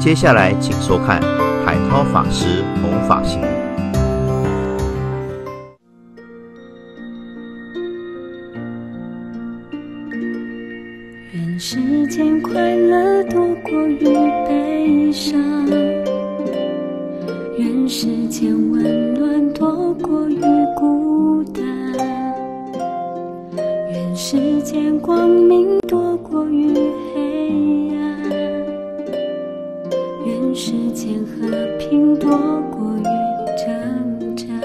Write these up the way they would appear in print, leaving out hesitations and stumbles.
接下来请收看海涛法师弘法行。 愿世间快乐多过于悲伤，愿世间温暖多过于孤单，愿世间光明多过于黑暗，愿世间和平多过于征战，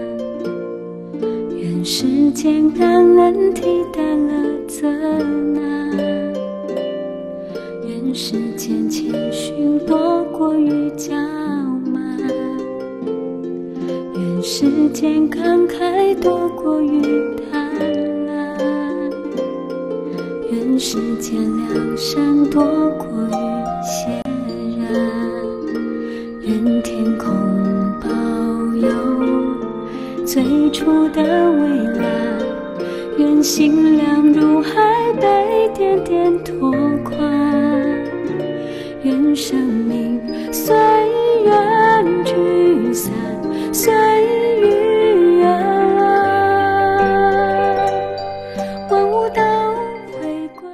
愿世间感恩替代了责难，愿世间谦逊多过于骄慢，愿世间慷慨多过于贪婪，愿世间良善多过于邪然，愿天空保有最初的蔚蓝，愿心量如海被点点拓宽，愿生命随缘聚散，随遇而安，万物都回归。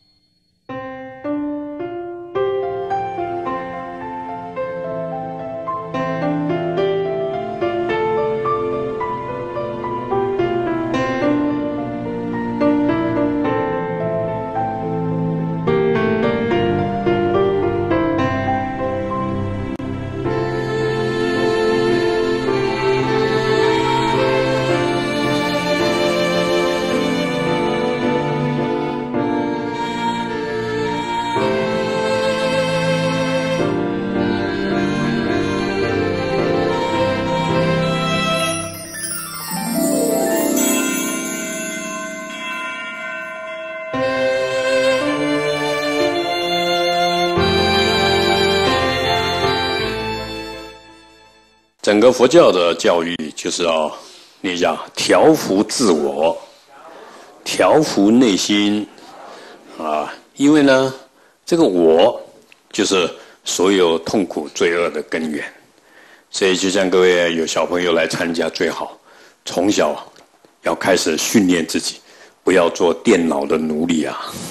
整个佛教的教育就是要你讲调伏自我，调伏内心啊，因为呢，这个我就是所有痛苦罪恶的根源，所以就像各位有小朋友来参加，最好从小要开始训练自己，不要做电脑的奴隶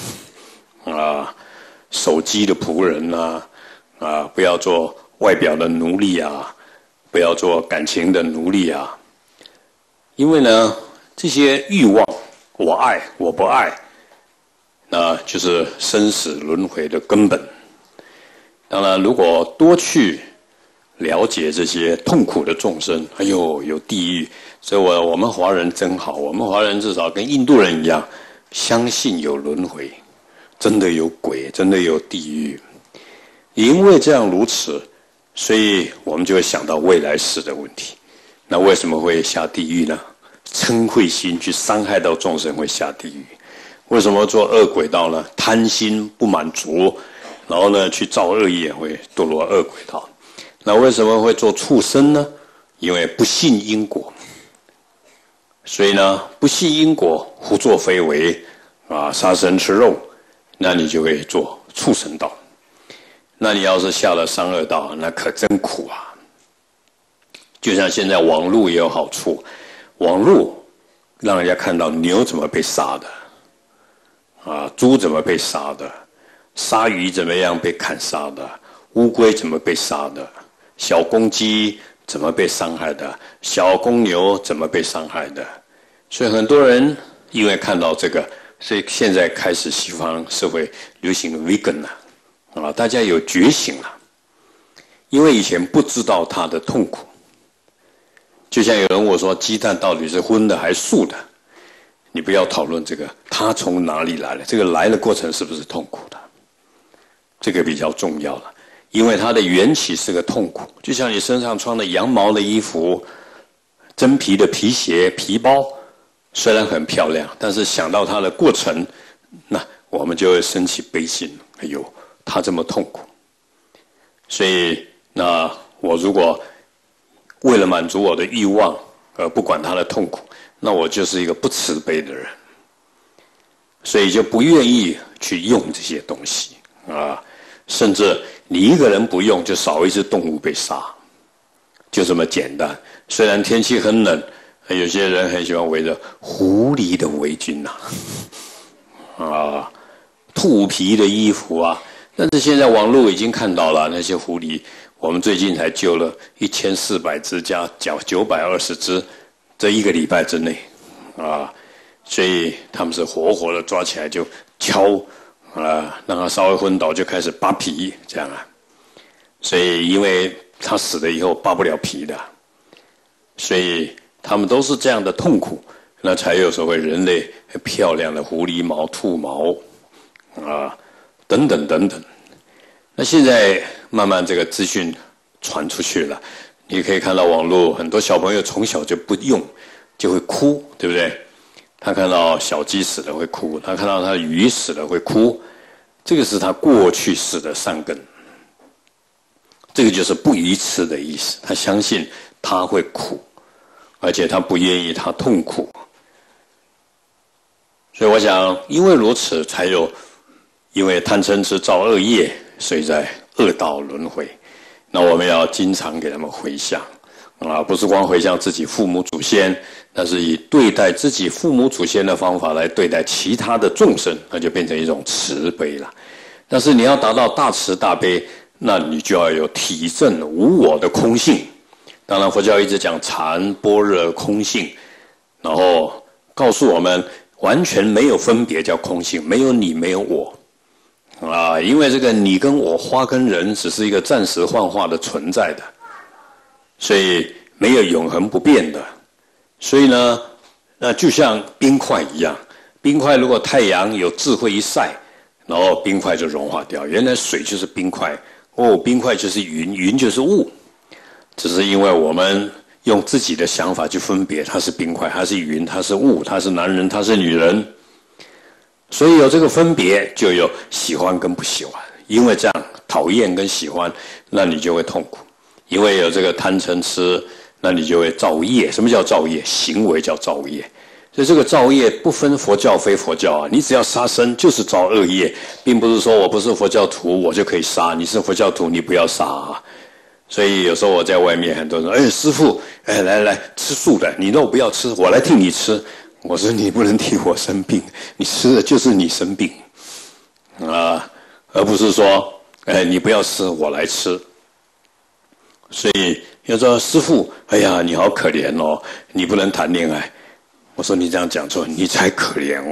手机的仆人不要做外表的奴隶不要做感情的奴隶因为呢，这些欲望，我爱我不爱，那就是生死轮回的根本。当然，如果多去了解这些痛苦的众生，哎呦，有地狱，所以我们华人真好，我们华人至少跟印度人一样，相信有轮回，真的有鬼，真的有地狱。因为这样如此，所以我们就会想到未来世的问题。那为什么会下地狱呢？嗔恚心去伤害到众生会下地狱。为什么做恶鬼道呢？贪心不满足，然后呢去造恶业，会堕落恶鬼道。那为什么会做畜生呢？因为不信因果。所以呢，不信因果，胡作非为杀生吃肉，那你就会做畜生道。那你要是下了三恶道，那可真苦就像现在网络也有好处，网络让人家看到牛怎么被杀的，猪怎么被杀的，鲨鱼怎么样被砍杀的，乌龟怎么被杀的，小公鸡怎么被伤害的，小公牛怎么被伤害的。所以很多人因为看到这个，所以现在开始西方社会流行 vegan 大家有觉醒了，因为以前不知道它的痛苦。就像有人问我说，鸡蛋到底是荤的还是素的？你不要讨论这个，它从哪里来的，这个来的过程是不是痛苦的？这个比较重要了，因为它的缘起是个痛苦。就像你身上穿的羊毛的衣服、真皮的皮鞋、皮包，虽然很漂亮，但是想到它的过程，那我们就会升起悲心。哎呦，它这么痛苦，所以那我如果为了满足我的欲望而不管他的痛苦，那我就是一个不慈悲的人，所以就不愿意去用这些东西甚至你一个人不用，就少一只动物被杀，就这么简单。虽然天气很冷，有些人很喜欢围着狐狸的围巾兔皮的衣服啊，但是现在网络已经看到了那些狐狸，我们最近才救了1400只加920只，这1个礼拜之内所以他们是活活的抓起来就敲让他稍微昏倒就开始扒皮这样所以因为他死了以后扒不了皮的，所以他们都是这样的痛苦，那才有所谓人类漂亮的狐狸毛、兔毛等等等等。那现在慢慢这个资讯传出去了，你可以看到网络很多小朋友从小就不用，就会哭，对不对？他看到小鸡死了会哭，他看到他的鱼死了会哭，这个是他过去式的善根，这个就是不愚痴的意思。他相信他会苦，而且他不愿意他痛苦。所以我想因为如此才有因为贪嗔痴造恶业，所以在恶道轮回。那我们要经常给他们回向不是光回向自己父母祖先，但是以对待自己父母祖先的方法来对待其他的众生，那就变成一种慈悲了。但是你要达到大慈大悲，那你就要有体证无我的空性。当然佛教一直讲禅般若空性，然后告诉我们完全没有分别叫空性，没有你没有我因为这个你跟我花跟人只是一个暂时幻化的存在的，所以没有永恒不变的。所以呢，那就像冰块一样，冰块如果太阳有智慧一晒，然后冰块就融化掉。原来水就是冰块冰块就是云，云就是雾，只是因为我们用自己的想法去分别，它是冰块，它是云，它是雾，它是男人，它是女人。所以有这个分别，就有喜欢跟不喜欢。因为这样讨厌跟喜欢，那你就会痛苦。因为有这个贪嗔痴，那你就会造业。什么叫造业？行为叫造业。所以这个造业不分佛教非佛教你只要杀生就是造恶业，并不是说我不是佛教徒我就可以杀，你是佛教徒你不要杀所以有时候我在外面，很多人说师父来吃素的，你肉不要吃，我来替你吃。我说你不能替我生病，你吃的就是你生病而不是说你不要吃我来吃。所以要说师父哎呀你好可怜你不能谈恋爱。我说你这样讲错，你才可怜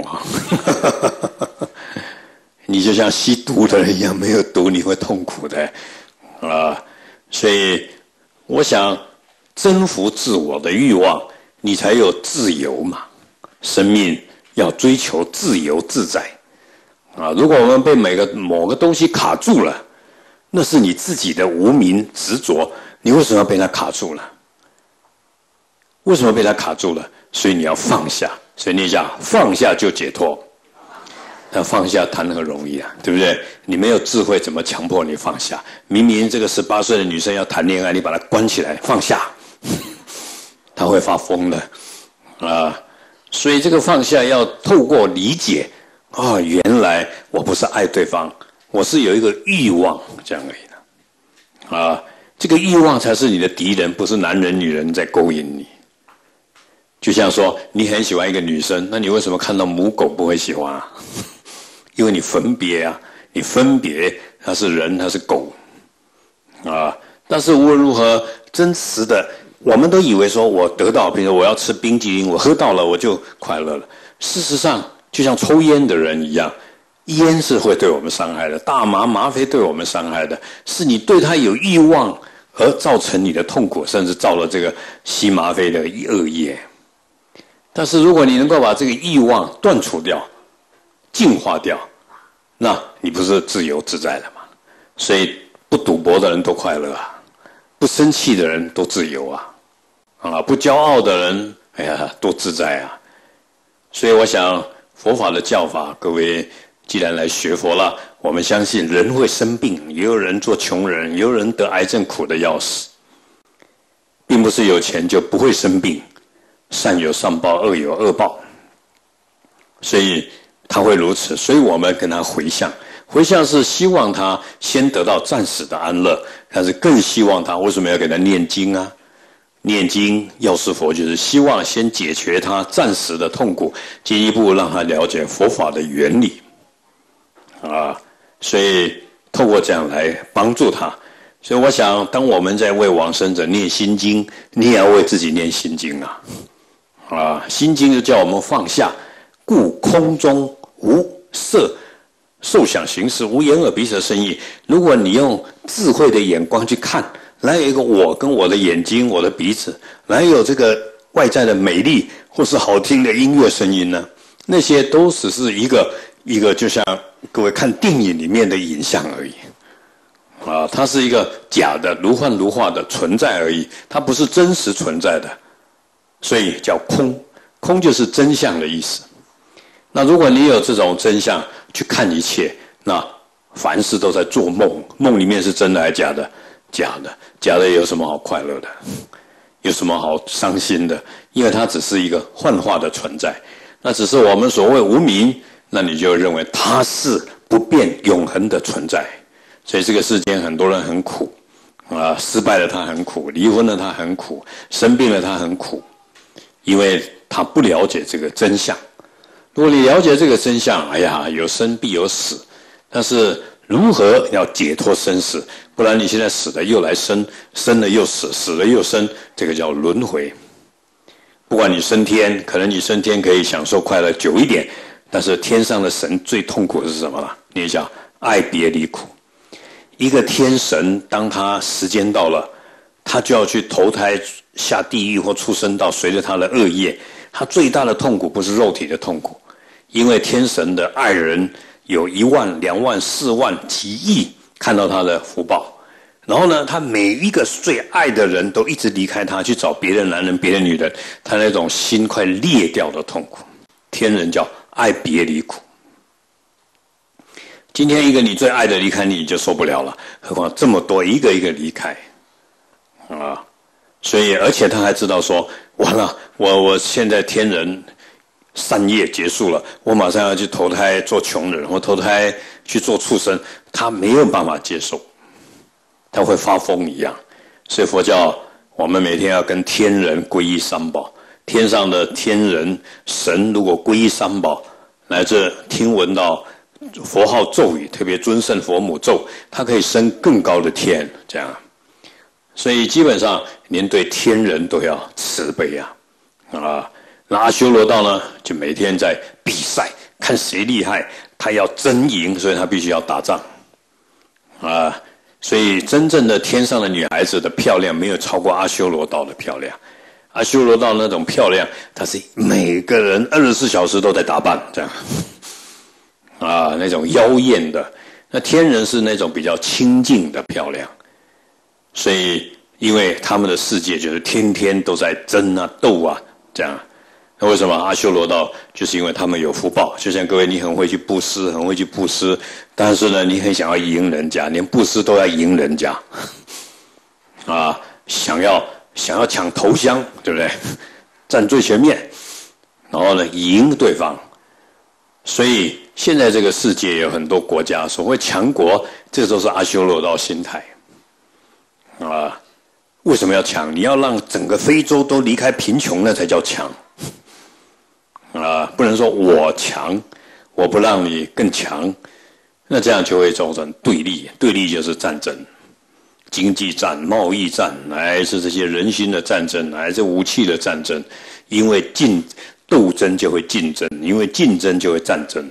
你就像吸毒的人一样，没有毒你会痛苦的所以我想征服自我的欲望，你才有自由嘛。生命要追求自由自在如果我们被某个东西卡住了，那是你自己的无明执着，你为什么要被它卡住了？为什么被它卡住了？所以你要放下。所以你讲放下就解脱，那放下谈何容易对不对？你没有智慧怎么强迫你放下？明明这个18岁的女生要谈恋爱，你把她关起来放下她会发疯的所以这个放下要透过理解原来我不是爱对方，我是有一个欲望这样而已的这个欲望才是你的敌人，不是男人女人在勾引你。就像说你很喜欢一个女生，那你为什么看到母狗不会喜欢因为你分别你分别它是人它是狗但是无论如何真实的，我们都以为说我得到，比如说我要吃冰激凌，我喝到了我就快乐了。事实上就像抽烟的人一样，烟是会对我们伤害的，大麻吗啡对我们伤害的，是你对它有欲望而造成你的痛苦，甚至造了这个吸吗啡的恶业。但是如果你能够把这个欲望断除掉，净化掉，那你不是自由自在了吗？所以不赌博的人都快乐不生气的人都自由不骄傲的人哎呀多自在所以我想佛法的教法，各位既然来学佛了，我们相信人会生病，也有人做穷人，也有人得癌症苦的要死，并不是有钱就不会生病，善有善报，恶有恶报，所以他会如此。所以我们跟他回向， 回向是希望他先得到暂时的安乐，但是更希望他为什么要给他念经啊？念经药师佛就是希望先解决他暂时的痛苦，进一步让他了解佛法的原理啊，所以透过这样来帮助他。所以我想，当我们在为往生者念心经，你也要为自己念心经啊！心经就叫我们放下，故空中无色、受想行识，无眼耳鼻舌身意。如果你用智慧的眼光去看，哪有一个我跟我的眼睛、我的鼻子，哪有这个外在的美丽或是好听的音乐声音呢？那些都只是一个，就像各位看电影里面的影像而已。它是一个假的、如幻如化的存在而已，它不是真实存在的，所以叫空。空就是真相的意思。那如果你有这种真相去看一切，那凡事都在做梦，梦里面是真的还是假的？假的，假的有什么好快乐的？有什么好伤心的？因为它只是一个幻化的存在，那只是我们所谓无明，那你就认为它是不变永恒的存在。所以这个世间很多人很苦失败了他很苦，离婚了他很苦，生病了他很苦，因为他不了解这个真相。如果你了解这个真相，哎呀，有生必有死，但是如何要解脱生死？不然你现在死了又来生，生了又死，死了又生，这个叫轮回。不管你升天，可能你升天可以享受快乐久一点，但是天上的神最痛苦的是什么了？你想，爱别离苦。一个天神，当他时间到了，他就要去投胎下地狱或畜生道，随着他的恶业。他最大的痛苦不是肉体的痛苦，因为天神的爱人有1万、2万、4万、几亿看到他的福报，然后呢，他每一个最爱的人都一直离开他，去找别的男人、别的女人，他那种心快裂掉的痛苦，天人叫爱别离苦。今天一个你最爱的离开你就受不了了，何况这么多一个一个离开所以而且他还知道说，完了，我现在天人善业结束了，我马上要去投胎做穷人，或投胎去做畜生，他没有办法接受，他会发疯一样。所以佛教我们每天要跟天人皈依三宝，天上的天人神如果皈依三宝，乃至听闻到佛号咒语，特别尊胜佛母咒，它可以升更高的天，这样。所以基本上连对天人都要慈悲那阿修罗道呢，就每天在比赛，看谁厉害，他要争赢，所以他必须要打仗所以真正的天上的女孩子的漂亮，没有超过阿修罗道的漂亮。阿修罗道那种漂亮，她是每个人24小时都在打扮，这样那种妖艳的。那天人是那种比较清净的漂亮，所以因为他们的世界就是天天都在争斗这样。那为什么阿修罗道？就是因为他们有福报，就像各位，你很会去布施，很会去布施，但是呢，你很想要赢人家，连布施都要赢人家想要抢头香，对不对？站最前面，然后呢，赢对方。所以现在这个世界有很多国家所谓强国，这都是阿修罗道心态为什么要强？你要让整个非洲都离开贫穷，那才叫强不能说我强，我不让你更强，那这样就会造成对立，对立就是战争，经济战、贸易战，乃至这些人心的战争，乃至武器的战争，因为斗争就会竞争，因为竞争就会战争。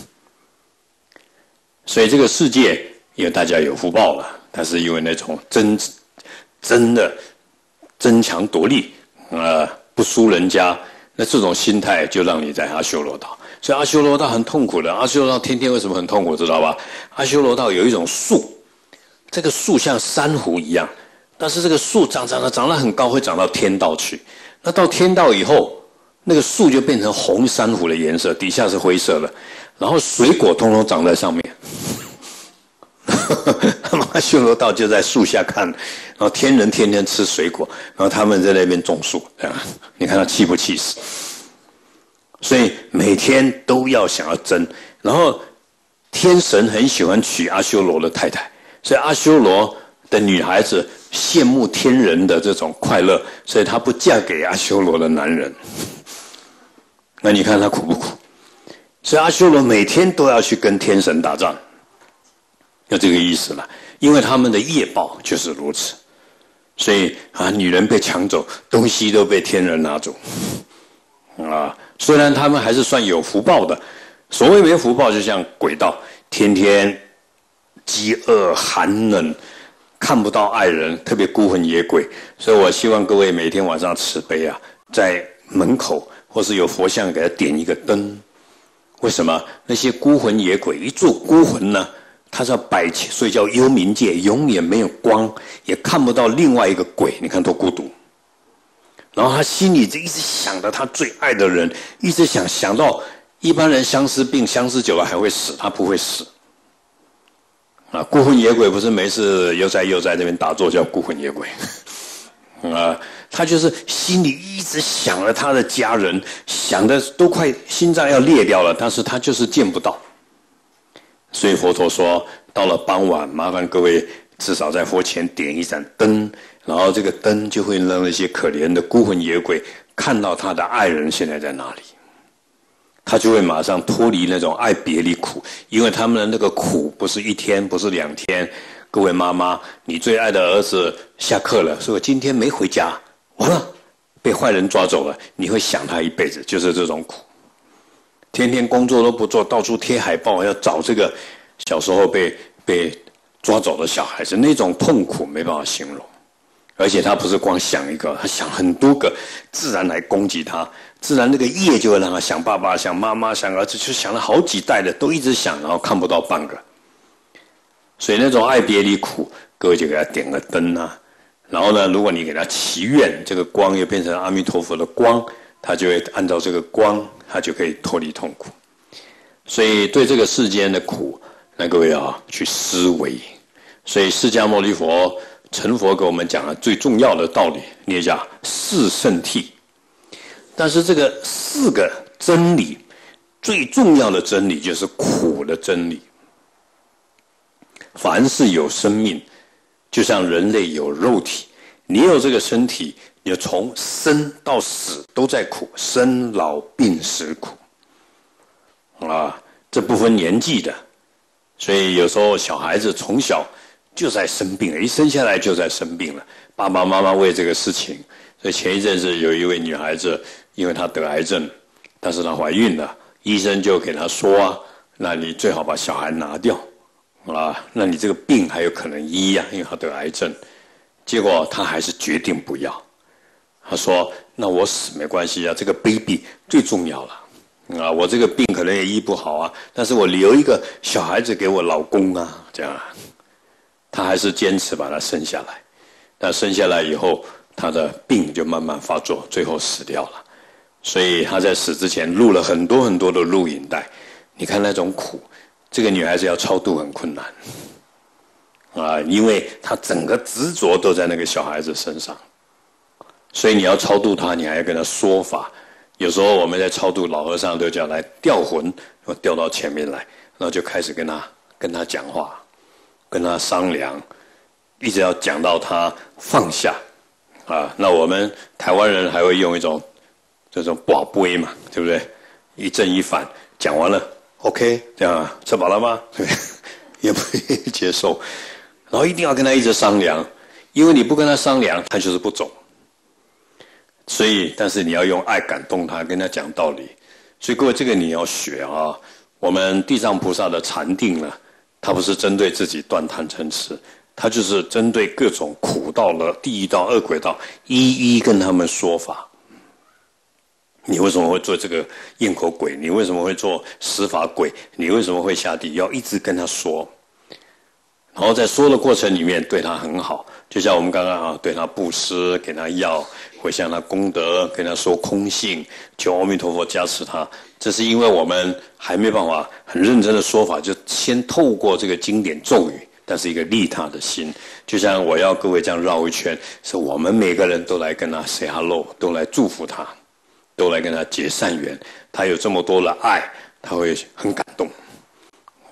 所以这个世界，因为大家有福报了，但是因为那种真的争强夺利不输人家，那这种心态就让你在阿修罗道。所以阿修罗道很痛苦的。阿修罗道天天为什么很痛苦，知道吧？阿修罗道有一种树，这个树像珊瑚一样，但是这个树长得很高，会长到天道去。那到天道以后，那个树就变成红珊瑚的颜色，底下是灰色的，然后水果通通长在上面。阿修罗道就在树下看，然后天人天天吃水果，然后他们在那边种树，你看他气不气死？所以每天都要想要争，然后天神很喜欢娶阿修罗的太太，所以阿修罗的女孩子羡慕天人的这种快乐，所以她不嫁给阿修罗的男人。那你看她苦不苦？所以阿修罗每天都要去跟天神打仗，有这个意思了。因为他们的业报就是如此，所以女人被抢走，东西都被天人拿走。虽然他们还是算有福报的，所谓没福报，就像鬼道，天天饥饿寒冷，看不到爱人，特别孤魂野鬼。所以我希望各位每天晚上慈悲在门口或是有佛像给他点一个灯。为什么？那些孤魂野鬼一做孤魂呢，他是要摆起，所以叫幽冥界，永远没有光，也看不到另外一个鬼，你看多孤独。然后他心里就一直想着他最爱的人，一直想到一般人相思病，相思久了还会死，他不会死。孤魂野鬼不是没事悠哉这边打坐叫孤魂野鬼。他就是心里一直想着他的家人，想的都快心脏要裂掉了，但是他就是见不到。所以佛陀说，到了傍晚，麻烦各位至少在佛前点一盏灯，然后这个灯就会让那些可怜的孤魂野鬼看到他的爱人现在在哪里，他就会马上脱离那种爱别离苦，因为他们的那个苦不是一天，不是2天。各位妈妈，你最爱的儿子下课了，说今天没回家，完了，被坏人抓走了，你会想他一辈子，就是这种苦。天天工作都不做，到处贴海报，要找这个小时候被抓走的小孩子，那种痛苦没办法形容。而且他不是光想一个，他想很多个，自然来攻击他，自然那个业就会让他想爸爸、想妈妈、想儿子，就想了好几代的都一直想，然后看不到半个。所以那种爱别离苦，各位就给他点个灯然后呢，如果你给他祈愿，这个光又变成阿弥陀佛的光，他就会按照这个光，他就可以脱离痛苦。所以对这个世间的苦，那各位去思维。所以释迦牟尼佛成佛给我们讲了最重要的道理，念一下四圣谛。但是这个4个真理，最重要的真理就是苦的真理。凡是有生命，就像人类有肉体，你有这个身体，你从生到死都在苦，生老病死苦这不分年纪的。所以有时候小孩子从小就在生病了，一生下来就在生病了，爸爸妈妈为这个事情。所以前一阵子有一位女孩子，因为她得癌症，但是她怀孕了，医生就给她说那你最好把小孩拿掉那你这个病还有可能医因为她得癌症。结果她还是决定不要，她说那我死没关系这个 baby 最重要了我这个病可能也医不好但是我留一个小孩子给我老公这样她还是坚持把他生下来。但生下来以后，她的病就慢慢发作，最后死掉了。所以她在死之前录了很多很多的录影带。你看那种苦，这个女孩子要超度很困难因为她整个执着都在那个小孩子身上。所以你要超度她，你还要跟她说法。有时候我们在超度老和尚都叫来调魂，调到前面来，然后就开始跟他讲话，跟他商量，一直要讲到他放下那我们台湾人还会用一种这种跋杯嘛，对不对？一正一反，讲完了 OK 这样吃饱了吗？对，也不愿意接受，然后一定要跟他一直商量，因为你不跟他商量，他就是不走。所以但是你要用爱感动他，跟他讲道理。所以各位这个你要学我们地藏菩萨的禅定呢，他不是针对自己断贪嗔痴，他就是针对各种苦道了地狱道恶鬼道，一一跟他们说法。你为什么会做这个咽口鬼？你为什么会做死法鬼？你为什么会下地狱？要一直跟他说。然后在说的过程里面对他很好，就像我们刚刚对他布施，给他药，回向他功德，跟他说空性，求阿弥陀佛加持他。这是因为我们还没办法很认真的说法，就先透过这个经典咒语，但是一个利他的心。就像我要各位这样绕一圈，是我们每个人都来跟他 say hello， 都来祝福他，都来跟他结善缘。他有这么多的爱，他会很感动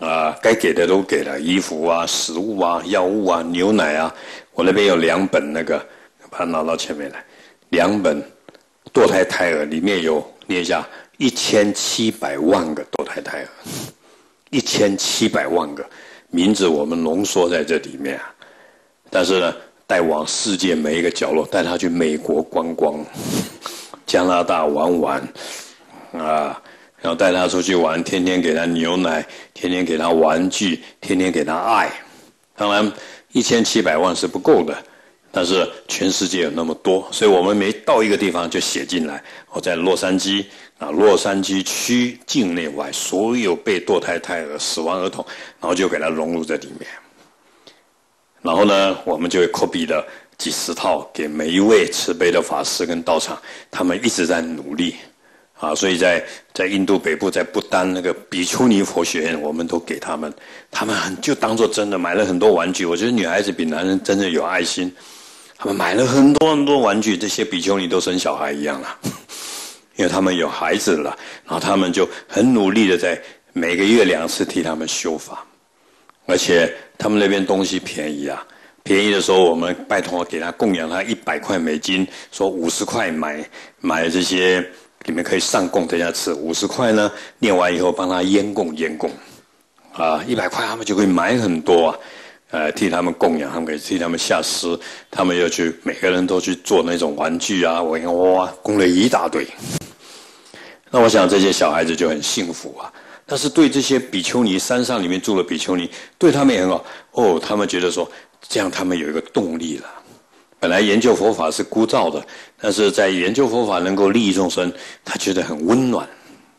该给的都给了，衣服啊、食物啊、药物啊、牛奶啊。我那边有2本那个，把它拿到前面来，2本堕胎胎儿，里面有念一下1700万个堕胎胎儿，1700万个名字我们浓缩在这里面啊。但是呢，带往世界每一个角落，带他去美国观光，加拿大玩玩，然后带他出去玩，天天给他牛奶，天天给他玩具，天天给他爱。当然，1700万是不够的，但是全世界有那么多，所以我们每到一个地方就写进来。我在洛杉矶洛杉矶区境内外所有被堕胎胎儿、死亡儿童，然后就给它融入在里面。然后呢，我们就会 copy 了几十套给每一位慈悲的法师跟道场，他们一直在努力。所以在印度北部，在不丹那个比丘尼佛学院，我们都给他们就当作真的买了很多玩具。我觉得女孩子比男人真的有爱心，他们买了很多很多玩具，这些比丘尼都生小孩一样了，因为他们有孩子了，然后他们就很努力的在每个月2次替他们修法，而且他们那边东西便宜啊。便宜的时候，我们拜托给他供养他100块美金，说50块买这些里面可以上供，等一下吃50块呢，念完以后帮他腌供，100块他们就可以买很多替他们供养，他们可以替他们下施，他们又去每个人都去做那种玩具啊，我看哇，供了一大堆。那我想这些小孩子就很幸福啊。但是对这些比丘尼，山上里面住的比丘尼，对他们也很好他们觉得说这样他们有一个动力了。本来研究佛法是枯燥的，但是在研究佛法能够利益众生，他觉得很温暖。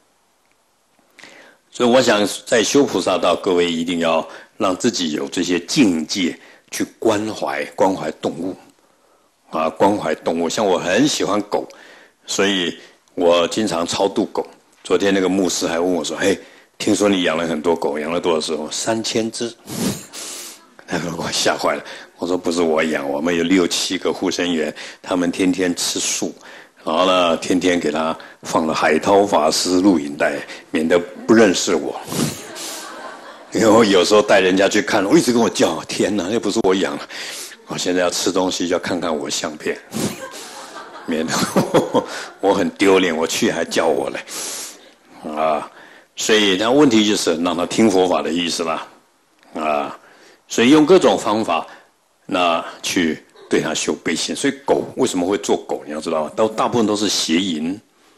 所以我想在修菩萨道，各位一定要让自己有这些境界去关怀动物关怀动物。像我很喜欢狗，所以我经常超度狗。昨天那个牧师还问我说：“嘿，听说你养了很多狗，养了多少只？”3000只。他给我吓坏了。我说不是我养，我们有6、7个护生员，他们天天吃素，然后呢，天天给他放了海涛法师录影带，免得不认识我。因为我有时候带人家去看，我一直跟我叫，天哪，又不是我养的，我现在要吃东西就要看看我相片，免得我很丢脸，我去还叫我嘞，所以那问题就是让他听佛法的意思啦，所以用各种方法，那去对他修悲心。所以狗为什么会做狗？你要知道吗？大部分都是邪淫，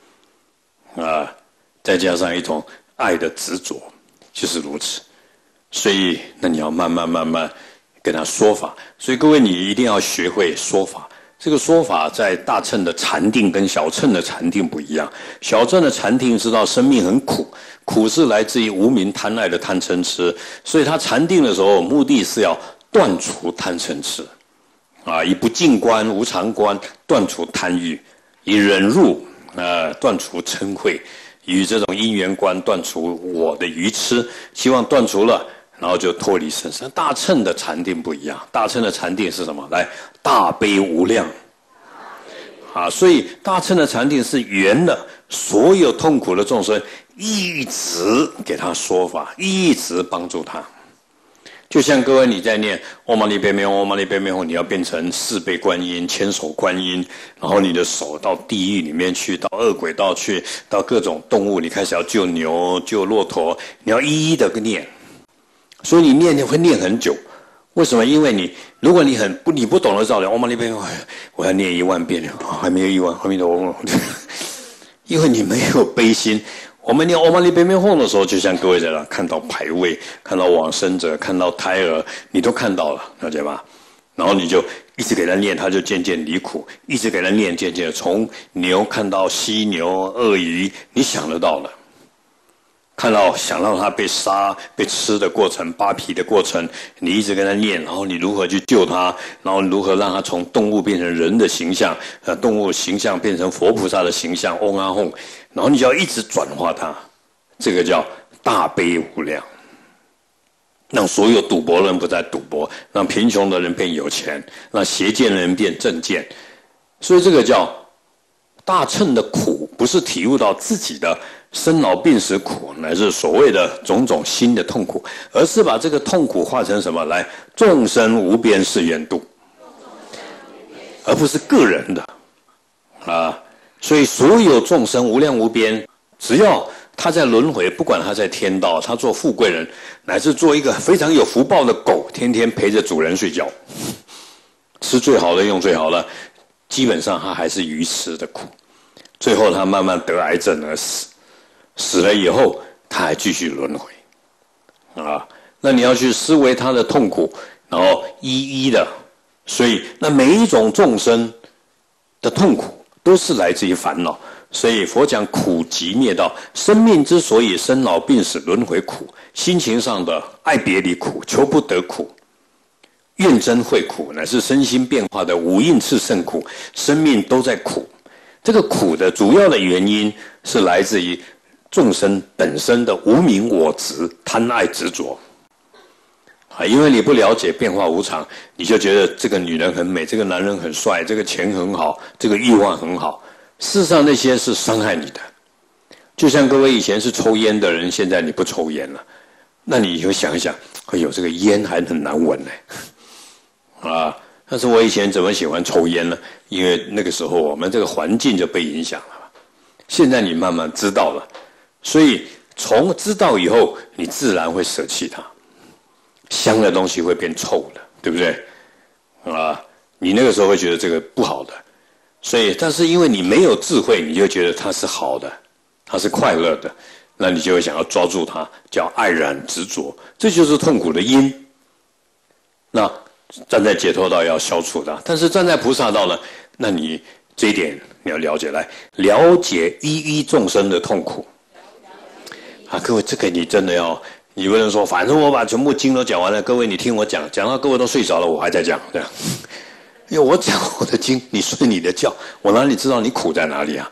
再加上一种爱的执着，就是如此。所以那你要慢慢跟他说法。所以各位，你一定要学会说法。这个说法在大乘的禅定跟小乘的禅定不一样。小乘的禅定知道生命很苦，苦是来自于无明贪爱的贪嗔痴，所以他禅定的时候目的是要断除贪嗔痴，以不净观、无常观断除贪欲，以忍辱断除嗔恚，以这种因缘观断除我的愚痴，希望断除了，然后就脱离生死。大乘的禅定不一样，大乘的禅定是什么？来，大悲无量，所以大乘的禅定是圆的，所有痛苦的众生一直给他说法，一直帮助他。就像各位你在念唵嘛呢叭咪吽，唵嘛呢叭咪吽，你要变成4倍观音、千手观音，然后你的手到地狱里面去，到恶鬼道去，到各种动物，你开始要救牛、救骆驼，你要一一的念。所以你念会念很久，为什么？因为如果你不懂得道理，唵嘛呢叭咪吽，我要念1万遍，还没有1万，后面的因为你没有悲心。我们念唵嘛呢叭咪吽的时候，就像各位在那看到牌位，看到往生者，看到胎儿，你都看到了，了解吧？然后你就一直给他念，他就渐渐离苦；一直给他念，渐渐从牛看到犀牛、鳄鱼，你想得到了。想到他被杀、被吃的过程、扒皮的过程，你一直跟他念，然后你如何去救他，然后如何让他从动物变成人的形象，动物形象变成佛菩萨的形象，嗡啊吽，然后你就要一直转化他，这个叫大悲无量，让所有赌博人不再赌博，让贫穷的人变有钱，让邪见的人变正见，所以这个叫大乘的苦，不不是体悟到自己的生老病死苦，乃至所谓的种种新的痛苦，而是把这个痛苦化成什么？来，众生无边誓愿度，而不是个人的啊。所以所有众生无量无边，只要他在轮回，不管他在天道，他做富贵人，乃至做一个非常有福报的狗，天天陪着主人睡觉，吃最好的，用最好的，基本上他还是愚痴的苦。最后他慢慢得癌症而死，死了以后他还继续轮回啊。那你要去思维他的痛苦，然后一一的，所以那每一种众生的痛苦都是来自于烦恼。所以佛讲苦集灭道，生命之所以生老病死轮回苦，心情上的爱别离苦、求不得苦、怨憎会苦，乃是身心变化的五蕴炽盛苦，生命都在苦。这个苦的主要的原因是来自于众生本身的无明我执、贪爱执着啊，因为你不了解变化无常，你就觉得这个女人很美，这个男人很帅，这个钱很好，这个欲望很好。事实上那些是伤害你的。就像各位以前是抽烟的人，现在你不抽烟了，那你就想一想，哎呦，这个烟还很难闻呢啊。但是我以前怎么喜欢抽烟呢？因为那个时候我们这个环境就被影响了。现在你慢慢知道了，所以从知道以后，你自然会舍弃它。香的东西会变臭的，对不对？啊，你那个时候会觉得这个不好的，所以但是因为你没有智慧，你就觉得它是好的，它是快乐的，那你就会想要抓住它，叫爱染执着，这就是痛苦的因。那站在解脱道要消除它，但是站在菩萨道呢，那你这一点你要了解，来了解一一众生的痛苦啊！各位，这个你真的要，你不能说反正我把全部经都讲完了，各位你听我讲，讲到各位都睡着了，我还在讲，这样。因为我讲我的经，你睡你的觉，我哪里知道你苦在哪里啊？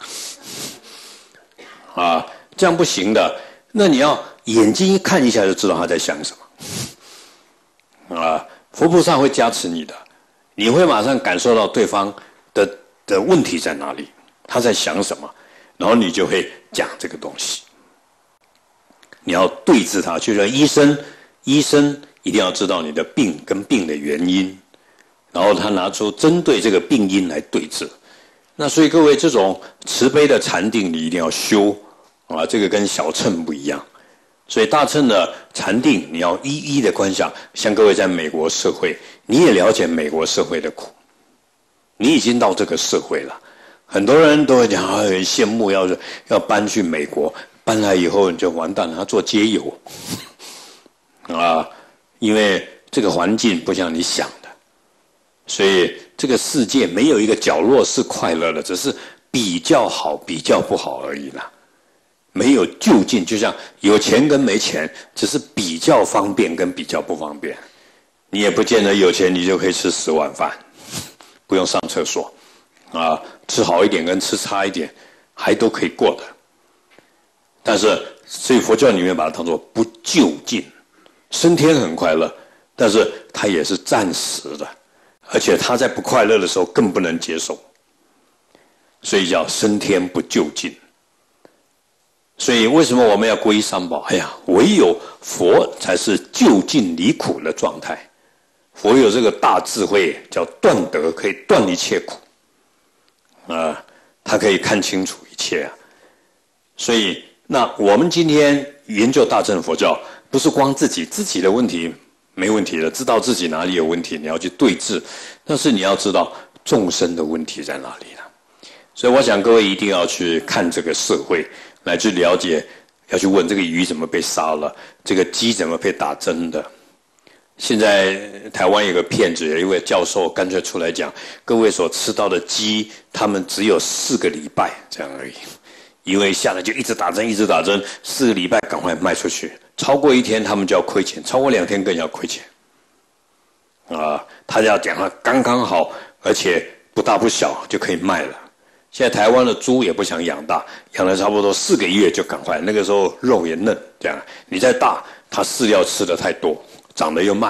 啊，这样不行的。那你要眼睛一看一下就知道他在想什么啊。佛菩萨会加持你的，你会马上感受到对方的问题在哪里，他在想什么，然后你就会讲这个东西。你要对治他，就像医生一定要知道你的病跟病的原因，然后他拿出针对这个病因来对治。那所以各位，这种慈悲的禅定你一定要修啊，这个跟小乘不一样。所以大乘的禅定你要一一的观想，像各位在美国社会，你也了解美国社会的苦，你已经到这个社会了。很多人都会讲很羡慕，要搬去美国，搬来以后你就完蛋了，要做街友啊，因为这个环境不像你想的，所以这个世界没有一个角落是快乐的，只是比较好比较不好而已啦。没有就近，就像有钱跟没钱，只是比较方便跟比较不方便。你也不见得有钱你就可以吃10碗饭，不用上厕所啊，吃好一点跟吃差一点还都可以过的。但是所以佛教里面把它当作不就近，升天很快乐，但是它也是暂时的，而且他在不快乐的时候更不能接受，所以叫升天不就近。所以为什么我们要皈依三宝？哎呀，唯有佛才是就近离苦的状态。佛有这个大智慧，叫断得，可以断一切苦啊，他可以看清楚一切啊。所以那我们今天研究大乘佛教，不是光自己的问题没问题的，知道自己哪里有问题，你要去对治，但是你要知道众生的问题在哪里了。所以我想各位一定要去看这个社会，来去了解，要去问这个鱼怎么被杀了，这个鸡怎么被打针的。现在台湾有个骗子，有一位教授干脆出来讲，各位所吃到的鸡，他们只有4个礼拜这样而已，因为下来就一直打针，4个礼拜赶快卖出去，超过1天他们就要亏钱，超过2天更要亏钱啊。他要讲他刚刚好，而且不大不小就可以卖了。现在台湾的猪也不想养大，养了差不多4个月就赶快，那个时候肉也嫩，这样你再大，它饲料吃的太多，长得又慢，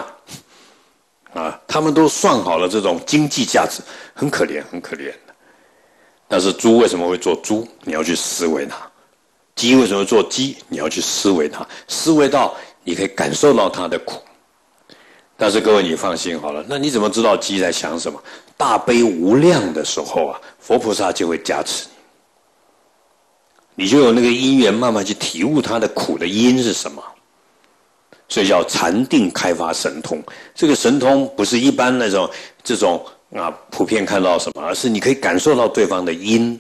啊，他们都算好了这种经济价值，很可怜，很可怜的。 但是猪为什么会做猪？你要去思维它。鸡为什么会做鸡？你要去思维它，思维到你可以感受到它的苦。但是各位你放心好了，那你怎么知道鸡在想什么？大悲无量的时候啊，佛菩萨就会加持你，你就有那个因缘慢慢去体悟它的苦的因是什么。所以叫禅定开发神通。这个神通不是一般那种这种普遍看到什么，而是你可以感受到对方的因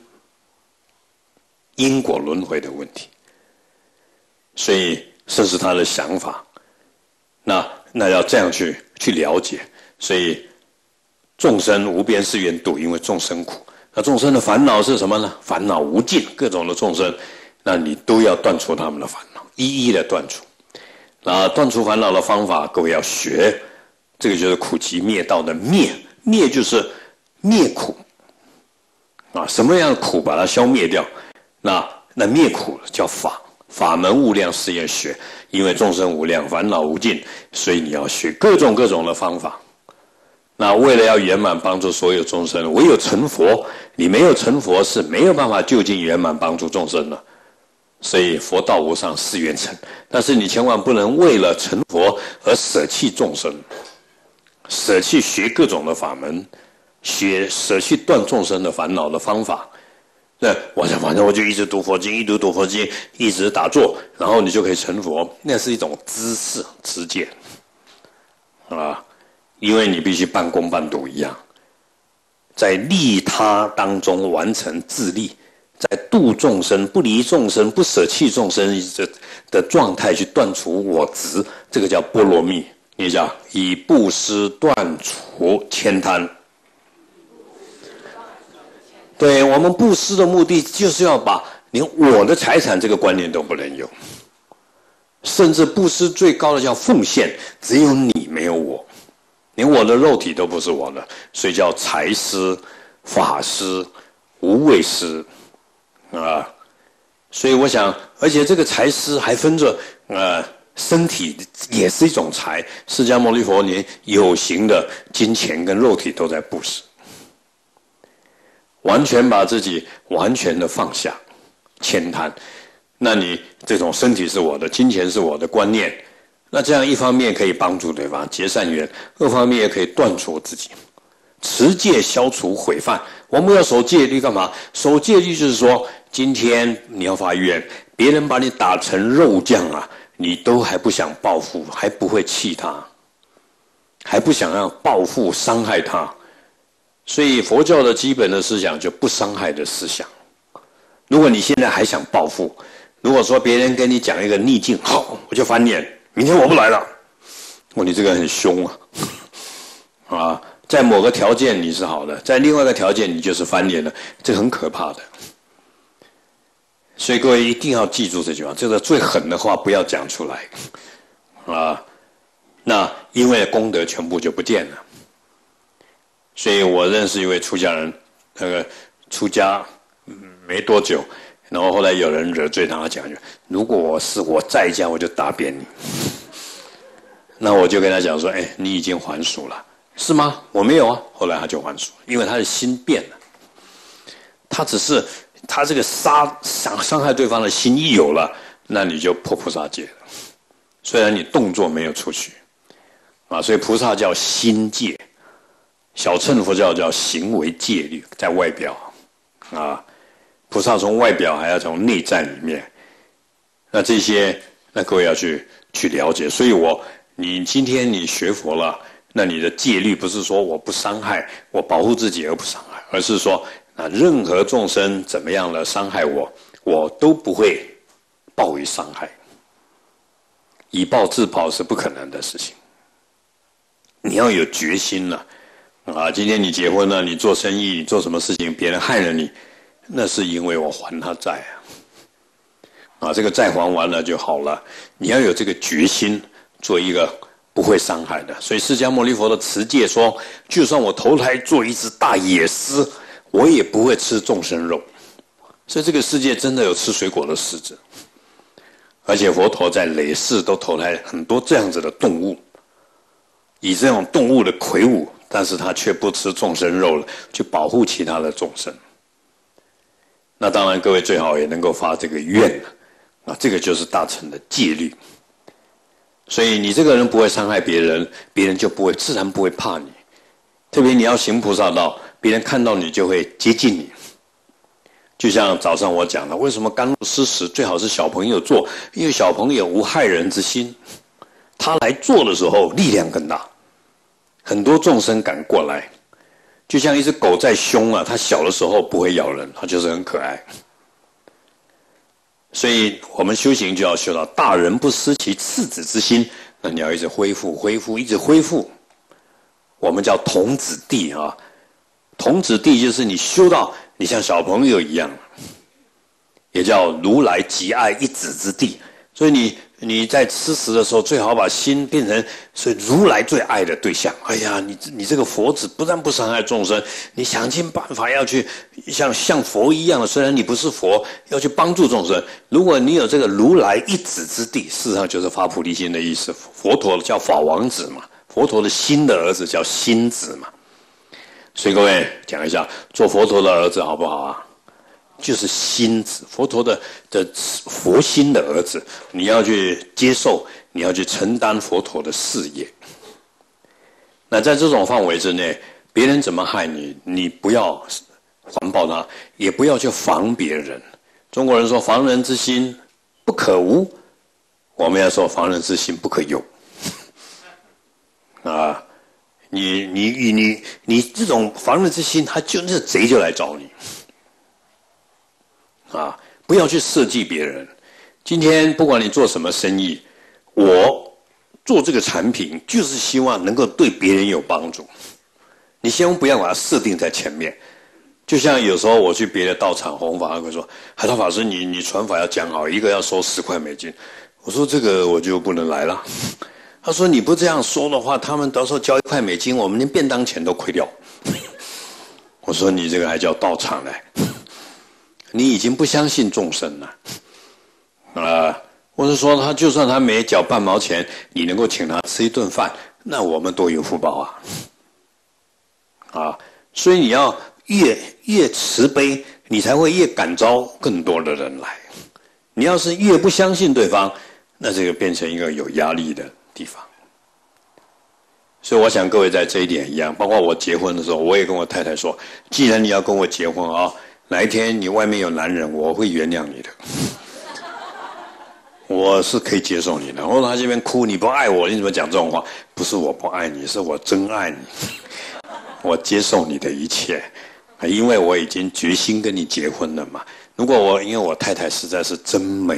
果轮回的问题。所以这是他的想法。那要这样去了解。所以众生无边誓愿度，因为众生苦。那众生的烦恼是什么呢？烦恼无尽，各种的众生，那你都要断除他们的烦恼，一一的断除。那断除烦恼的方法，各位要学，这个就是苦集灭道的灭。灭就是灭苦什么样的苦把它消灭掉？那灭苦叫法，法门无量誓愿学，因为众生无量，烦恼无尽，所以你要学各种的方法。那为了要圆满帮助所有众生，唯有成佛，你没有成佛是没有办法就近圆满帮助众生的。所以佛道无上誓愿成，但是你千万不能为了成佛而舍弃众生，舍弃学各种的法门，舍弃断众生的烦恼的方法。那我想反正我就一直读佛经，一直读佛经，一直打坐，然后你就可以成佛，那是一种知识知见因为你必须半工半读一样，在利他当中完成自利，在度众生、不离众生、不舍弃众生的状态去断除我执，这个叫波罗蜜，也叫以布施断除悭贪。对，我们布施的目的就是要把连我的财产这个观念都不能有，甚至布施最高的叫奉献，只有你没有我，连我的肉体都不是我的，所以叫财施、法施、无畏施所以我想，而且这个财施还分着身体也是一种财，释迦牟尼佛连有形的金钱跟肉体都在布施，完全把自己完全的放下悭贪。那你这种身体是我的，金钱是我的观念，那这样一方面可以帮助对方结善缘，二方面也可以断除自己，持戒消除毁犯。我们要守戒律干嘛？守戒律就是说，今天你要发愿，别人把你打成肉酱你都还不想报复，还不会气他，还不想要报复伤害他。所以佛教的基本的思想就不伤害的思想。如果你现在还想报复，如果说别人跟你讲一个逆境，好，我就翻脸，明天我不来了，你这个人很凶在某个条件你是好的，在另外一个条件你就是翻脸了，这很可怕的。所以各位一定要记住这句话，这个最狠的话不要讲出来那因为功德全部就不见了。所以我认识一位出家人，出家没多久，然后后来有人惹罪他，讲如果我在家我就打扁你。那我就跟他讲说，你已经还俗了。是吗？我没有后来他就还俗，因为他的心变了。他只是他这个伤害对方的心一有了，那你就破菩萨戒了。虽然你动作没有出去所以菩萨叫心戒，小乘佛教叫行为戒律，在外表菩萨从外表还要从内在里面。那这些那各位要去了解。所以你今天你学佛了，那你的戒律不是说我不伤害，我保护自己而不伤害，而是说任何众生怎么样的伤害我都不会报以伤害。以暴制暴是不可能的事情，你要有决心了今天你结婚了，你做生意，你做什么事情别人害了你，那是因为我还他债这个债还完了就好了。你要有这个决心，做一个不会伤害的。所以释迦牟尼佛的持戒说，就算我投胎做一只大野狮，我也不会吃众生肉。所以这个世界真的有吃水果的狮子，而且佛陀在累世都投胎很多这样子的动物，以这种动物的魁梧，但是他却不吃众生肉了，去保护其他的众生。 那当然各位最好也能够发这个愿啊，这个就是大乘的戒律。所以你这个人不会伤害别人，别人就自然不会怕你。特别你要行菩萨道，别人看到你就会接近你。就像早上我讲的，为什么甘露施食最好是小朋友做？因为小朋友无害人之心，他来做的时候力量更大，很多众生敢过来。就像一只狗再凶啊，它小的时候不会咬人，它就是很可爱。所以我们修行就要修到大人不失其赤子之心，那你要一直恢复，一直恢复。我们叫童子地啊，童子地就是你修到你像小朋友一样，也叫如来极爱一子之地。所以你在吃食的时候，最好把心变成是如来最爱的对象。哎呀，你这个佛子不但不伤害众生，你想尽办法要去像佛一样的，虽然你不是佛，要去帮助众生。如果你有这个如来一子之地，事实上就是发菩提心的意思。佛陀叫法王子嘛，佛陀的心的儿子叫心子嘛。所以各位讲一下，做佛陀的儿子好不好啊？就是心子，佛陀的佛心的儿子，你要去接受，你要去承担佛陀的事业。那在这种范围之内，别人怎么害你，你不要环抱他，也不要去防别人。中国人说防人之心不可无，我们要说防人之心不可有。啊，你这种防人之心，他就那贼就来找你。啊，不要去设计别人。今天不管你做什么生意，我做这个产品就是希望能够对别人有帮助。你千万不要把它设定在前面。就像有时候我去别的道场弘法，他会说：“海涛法师，你传法要讲好，一个要收10块美金。”我说：“这个我就不能来了。”他说：“你不这样说的话，他们到时候交1块美金，我们连便当钱都亏掉。”我说：“你这个还叫道场呢？你已经不相信众生了。或者说就算他没缴半毛钱，你能够请他吃一顿饭，那我们多有福报啊！所以你要越慈悲，你才会越感召更多的人来。你要是越不相信对方，那这个变成一个有压力的地方。所以我想各位在这一点一样，包括我结婚的时候，我也跟我太太说，既然你要跟我结婚啊，哪一天你外面有男人，我会原谅你的。我是可以接受你的。或者他这边哭，你不爱我，你怎么讲这种话？不是我不爱你，是我真爱你。我接受你的一切，因为我已经决心跟你结婚了嘛。如果因为我太太实在是真美